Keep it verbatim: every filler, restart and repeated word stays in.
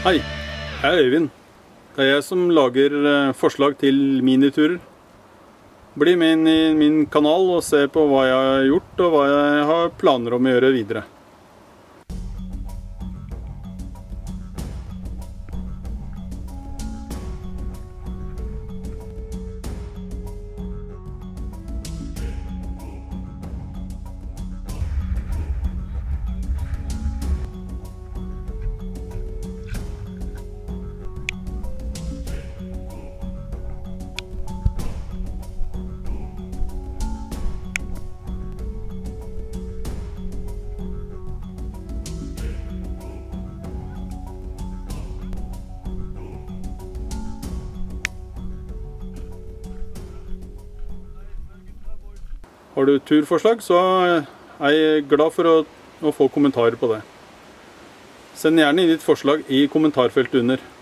Hei, jeg er Øyvind. Det er jeg som lager forslag til miniturer. Bli med inn i min kanal og se på hva jeg har gjort og hva jeg har planer om å gjøre videre. Har du turforslag, så er jeg glad for å, å få kommentarer på det. Send gjerne inn ditt forslag i kommentarfeltet under.